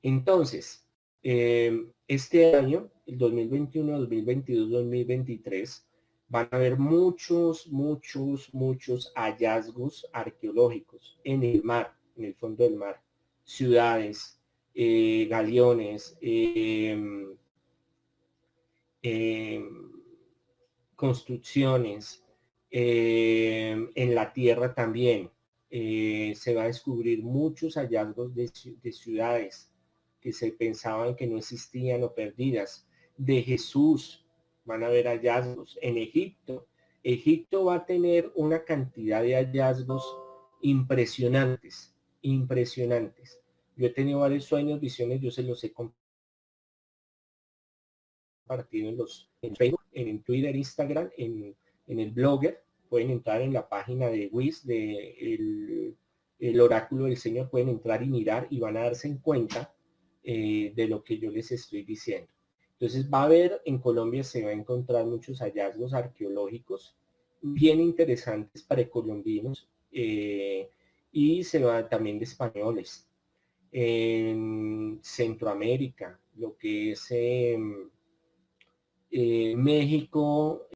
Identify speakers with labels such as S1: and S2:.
S1: Entonces, este año, el 2021, 2022, 2023, van a haber muchos hallazgos arqueológicos en el mar, en el fondo del mar. Ciudades, galeones, construcciones, en la tierra también. Se va a descubrir muchos hallazgos de ciudades que se pensaban que no existían o perdidas. De Jesús van a haber hallazgos. En Egipto, Egipto va a tener una cantidad de hallazgos impresionantes, impresionantes. Yo he tenido varios sueños, visiones, yo se los he compartido en Facebook, en Twitter, Instagram, en el Blogger. Pueden entrar en la página de WIS, de el oráculo del Señor, pueden entrar y mirar y van a darse en cuenta de lo que yo les estoy diciendo. Entonces va a haber, en Colombia se va a encontrar muchos hallazgos arqueológicos bien interesantes precolombinos, y se va también de españoles. En Centroamérica, lo que es México,